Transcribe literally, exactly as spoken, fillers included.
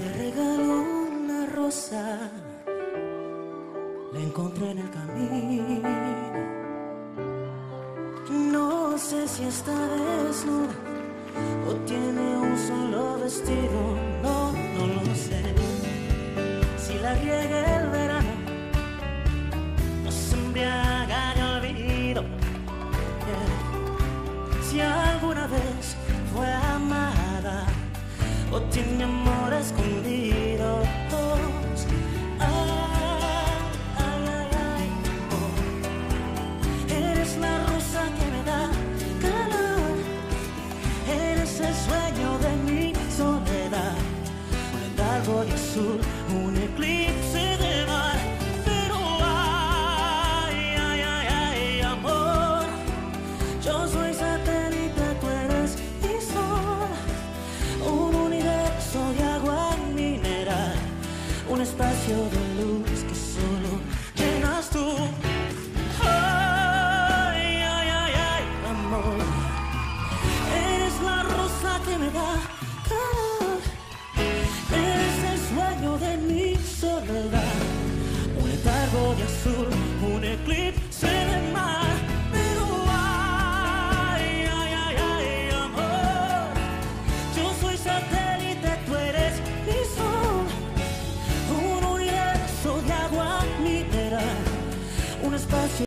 Te regaló una rosa, la encontré en el camino. No sé si está desnuda o tiene un solo vestido, no, no lo sé. Si la riega el verano, nos embriaga el olvido. Yeah. Si alguna vez fue amada o tiene amor escondido. Ay, ay, ay, ay, oh. Eres la rosa que me da calor, eres el sueño de mi soledad, un letargo de azul, un eclipse de mar. Pero ay, ay, ay, ay, amor, yo soy satélite, tú eres mi sol, un universo de agua mineral, un espacio de luz que solo llenas tú. Ay, ay, ay, ay, amor, eres la rosa que me da calor, eres el sueño de mi soledad, un letargo de azul, un eclipse de mar. Pero ay, ay, ay, ay, amor, yo soy satélite, tú eres mi sol, un universo de agua mineral, un espacio